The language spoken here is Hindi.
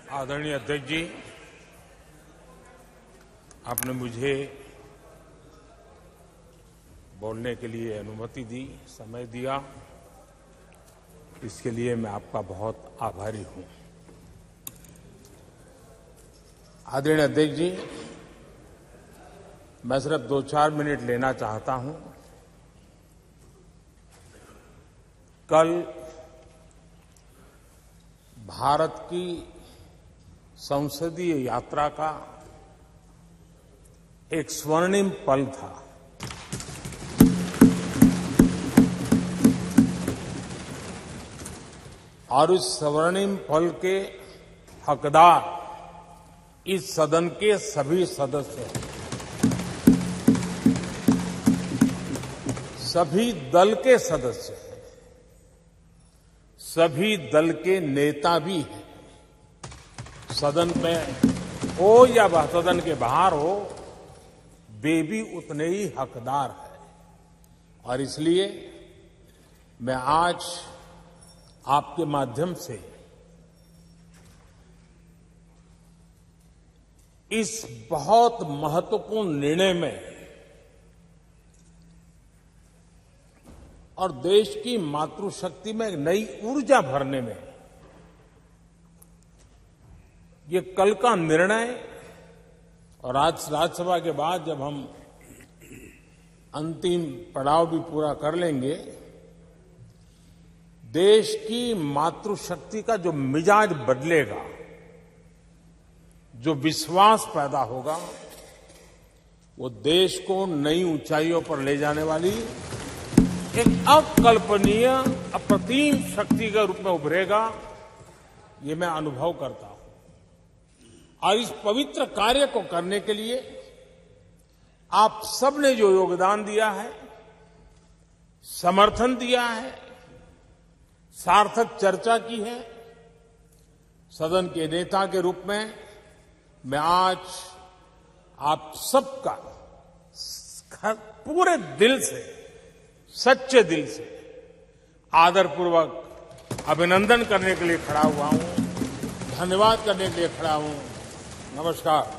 आदरणीय अध्यक्ष जी, आपने मुझे बोलने के लिए अनुमति दी, समय दिया, इसके लिए मैं आपका बहुत आभारी हूं। आदरणीय अध्यक्ष जी, मैं सिर्फ 2-4 मिनट लेना चाहता हूं। कल भारत की संसदीय यात्रा का एक स्वर्णिम पल था। और इस स्वर्णिम पल के हकदार इस सदन के सभी सदस्य हैं। सभी दल के सदस्य हैं, सभी दल के नेता भी हैं। सदन में हो या वह सदन के बाहर हो, वे भी उतने ही हकदार हैं। और इसलिए मैं आज आपके माध्यम से इस बहुत महत्वपूर्ण निर्णय में और देश की मातृशक्ति में एक नई ऊर्जा भरने में ये कल का निर्णय और आज राज्यसभा के बाद जब हम अंतिम पड़ाव भी पूरा कर लेंगे, देश की मातृशक्ति का जो मिजाज बदलेगा, जो विश्वास पैदा होगा, वो देश को नई ऊंचाइयों पर ले जाने वाली एक अकल्पनीय अप्रतिम शक्ति के रूप में उभरेगा। ये मैं अनुभव करता हूं। और इस पवित्र कार्य को करने के लिए आप सबने जो योगदान दिया है, समर्थन दिया है, सार्थक चर्चा की है, सदन के नेता के रूप में मैं आज आप सबका पूरे दिल से, सच्चे दिल से आदरपूर्वक अभिनंदन करने के लिए खड़ा हुआ हूं, धन्यवाद करने के लिए खड़ा हूं। नमस्कार।